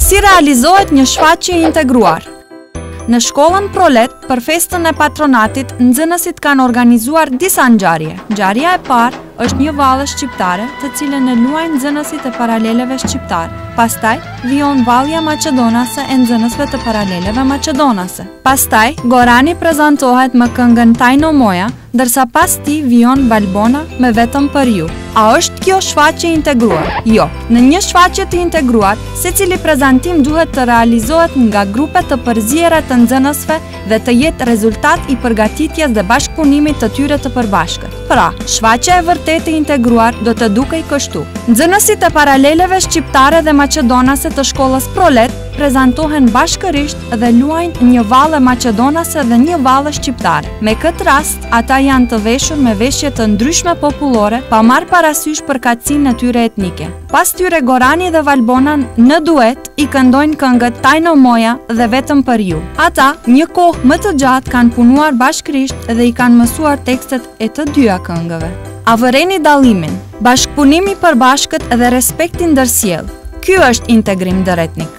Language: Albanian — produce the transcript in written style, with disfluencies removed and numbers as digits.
Si realizohet një shfaqje integruar? Në shkollën Prolet, për festën e patronatit, nxënësit kanë organizuar disa ngjarje. Ngjarja e parë është një vallë shqiptare, të cilën e luajnë nxënësit e paraleleve shqiptare. Pastaj vijon vallja maqedonase e nxënësve të paraleleve maqedonase. Pastaj Gorani prezantohet me këngën Tajno Moja, ndërsa pas tij vijon Valbona me Vetëm për ju. A është kjo shfaqje integruar? Jo. Në një shfaqje të integruar, secili prezantim duhet të realizohet nga grupe të përziera të nxënësve dhe të jetë rezultat i përgatitjes dhe bashkëpunimit të tyre të përbashkët. Pra, shfaqja e vërtetë e integruar do të dukej kështu. Nxënësit e paraleleve shqiptare dhe maqedonase të shkollës Prolet prezantohen bashkërisht dhe luajnë një vallë maqedonase dhe një vallë shqiptare. Me këtë rast, ata janë të veshur me veshje të ndryshme popullore, pa marrë parasysh përkatësinë e tyre etnike. Pas tyre Gorani dhe Valbona në duet i këndojnë këngët Tajno Moja dhe Vetëm për ju. Ata, një kohë më të gjatë, kanë punuar bashkërisht dhe i kanë mësuar tekstet e të dyja këngëve. A vëreni dallimin? Bashkëpunimi përbashkët dhe respekti ndërsjellë. Ky është integrim ndëretnik.